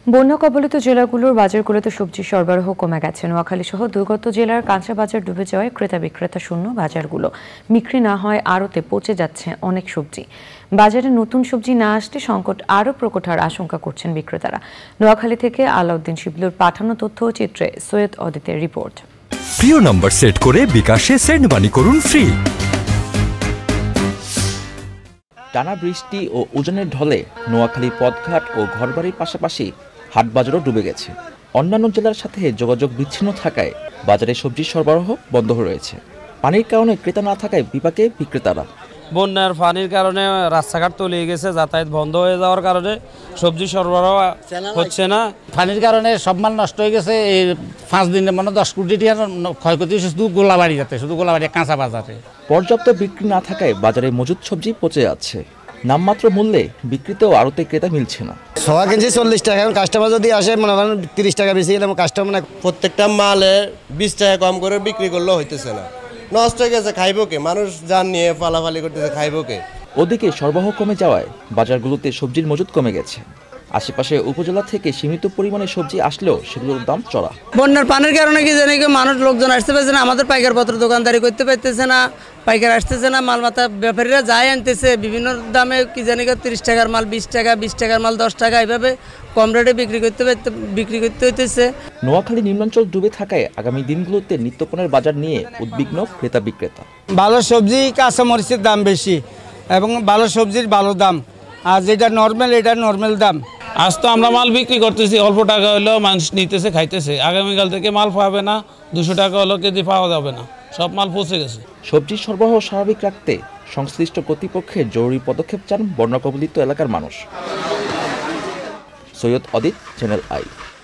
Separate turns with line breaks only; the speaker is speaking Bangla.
বন্যা কবলিত জেলাগুলোর বাজারগুলোতে সবজি সরবরাহ কমে গেছে। নোয়াখালী সহ দুর্গত জেলার কাঁচা বাজার ডুবে যাওয়ায় ক্রেতা বিক্রেতা শূন্য বাজারগুলো। বিক্রি না হয় আড়তে পচে যাচ্ছে অনেক সবজি। বাজারে নতুন সবজি না আসলে সংকট আরও প্রকট হওয়ার আশঙ্কা করছেন বিক্রেতারা। নোয়াখালী থেকে আলাউদ্দিন শিবলুর পাঠানো তথ্য ও চিত্রে সৈয়দ অদিতের রিপোর্ট।
প্রিয় নম্বর সেট করে বিকাশে সেন্ড মানি করুন ফ্রি।
টানা বৃষ্টি ও উজানের ঢলে নোয়াখালী পথঘাট ও ঘরবাড়ির পাশাপাশি হাটবাজারও ডুবে গেছে। অন্যান্য জেলার সাথে যোগাযোগ বিচ্ছিন্ন থাকায় বাজারে সবজি সরবরাহ বন্ধ রয়েছে। পানির কারণে ক্রেতা না থাকায় বিপাকে বিক্রেতারা।
বন্যার পানির কারণে রাস্তাঘাট তলিয়ে গেছে, যাতায়াত বন্ধ হয়ে যাওয়ার কারণে সবজি সরবরাহ হচ্ছে না।
পানির কারণে সব মাল নষ্ট হয়ে গেছে। এই 5 দিনের মানে 10 কোটি টাকার ক্ষয়ক্ষতি হয়েছে শুধু গোলাবাড়ি যাতে, শুধু গোলাবাড়ি কাঁচা বাজারে।
পর্যাপ্ত বিক্রি না থাকায় বাজারে মজুদ সবজি পচে যাচ্ছে। নামমাত্র মূল্যে বিক্রিতেও আড়তে ক্রেতা মিলছে না।
সবা কিনছি 40 টাকা, এখন কাস্টমার যদি আসে মনে করেন 30 টাকা বেশি গেলে কাস্টমার
প্রত্যেকটা মালে 20 টাকা কম করে বিক্রি করলেও হইতেছে না। নষ্ট হয়ে গেছে, খাইবো কে? মানুষ যান নিয়ে পালাপালি করতেছে, খাইবো কে?
ওদিকে সরবরাহ কমে যাওয়ায় বাজারগুলোতে সবজির মজুদ কমে গেছে। আশেপাশে উপজেলা থেকে সীমিত পরিমাণে সবজি আসলেও সেগুলোর দাম চড়া।
বন্যার পানির কারণে কি জানি মানুষ লোকজন আসতে পারছে না, আমাদের পাইকার পত্র দোকানদারি করতে পারতেছে না, পাইকার আসতেছে না, মালমাতা ব্যাপারীরা যায় আনতেছে বিভিন্ন দামে, কি জানি 30 টাকার মাল 20 টাকা, 20 টাকার মাল 10 টাকা, এইভাবে কম রেটে বিক্রি করতে হইতেছে।
নোয়াখালী নিম্নাঞ্চল ডুবে থাকায় আগামী দিনগুলোতে নিত্যপণ্যের বাজার নিয়ে উদ্বিগ্ন ক্রেতা বিক্রেতা।
ভালো সবজি কাঁচা মরিচের দাম বেশি এবং ভালো সবজির ভালো দাম, আর যেটা নর্মাল এটা নর্মাল দাম।
আজ তো আমরা মাল বিক্রি করতেছি, অল্প টাকা হলেও মানুষ নিতেছে, খাইতেছে। আগামীকাল থেকে মাল পাবে না, 200 টাকা হলেও কেজি পাওয়া যাবে না, সব মাল পচে গেছে।
সবজি সরবরাহ স্বাভাবিক রাখতে সংশ্লিষ্ট কর্তৃপক্ষের জরুরি পদক্ষেপ চান বন্যা কবলিত এলাকার মানুষ। Syed Adit, channel I.